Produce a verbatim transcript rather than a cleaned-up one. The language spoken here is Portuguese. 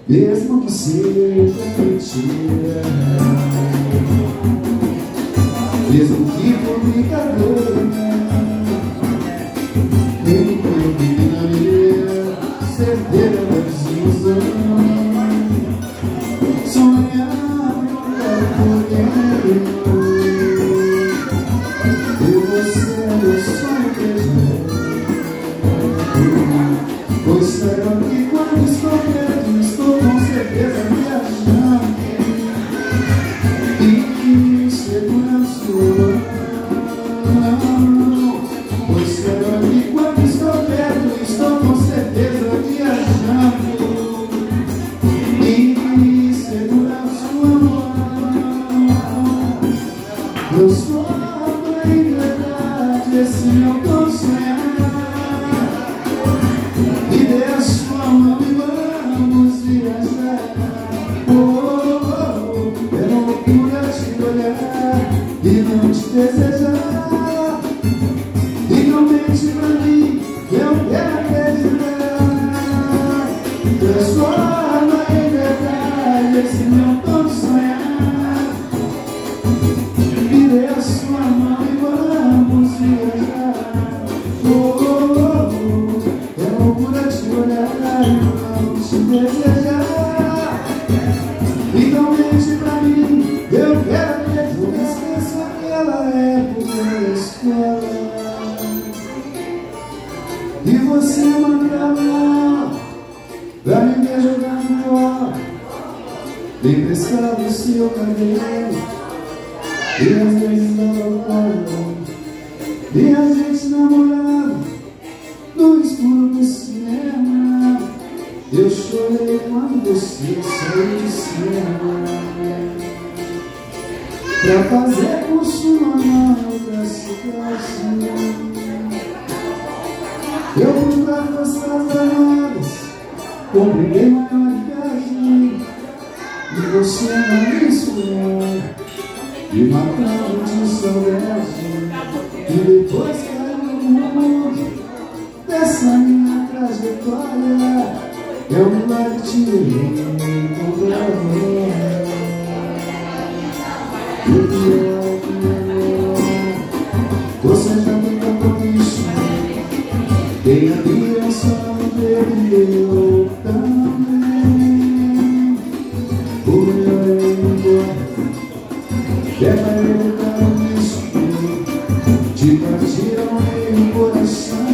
mesmo que seja mentira, mesmo que por brincadeira. Nem que eu menina certeira da desilusão, sonhar com poder. E você é meu sonho presente, pois será que quando estou perto estou com certeza viajando e segurando sua mão. Pois será que quando estou perto estou com certeza viajando e segurando sua mão. Eu sou em verdade esse meu dom sonhar. Me dê a sua mão e vamos viajar. Oh, oh, oh, é loucura te olhar e não te desejar. E não mente pra mim, eu quero acreditar. Transforma em verdade esse meu dom sonhar. Me dê a sua mão e vamos viajar. Oh, oh, oh, é loucura te olhar e não te desejar. Então mente pra mim, eu quero acreditar. Não esqueça aquela época da escola e você mandava pra me ver jogar no bola, me emprestava o seu cabelo e às vezes dava colo, e a gente namorava no escuro do cinema. Eu chorei quando você saiu de cena pra fazer curso normal pra cidade. Eu fui pra forças danadas, comprei maior viagem e você não me ensinou, me matando de saudade. E depois caiu no mundo dessa minha trajetória. Eu me larguei te encontrar. E o pior, o pior, você já me contou isso. Tem aliança no dedo e eu também. O melhor é ir embora, quer vai evitar o risco de partir ao meio o coração.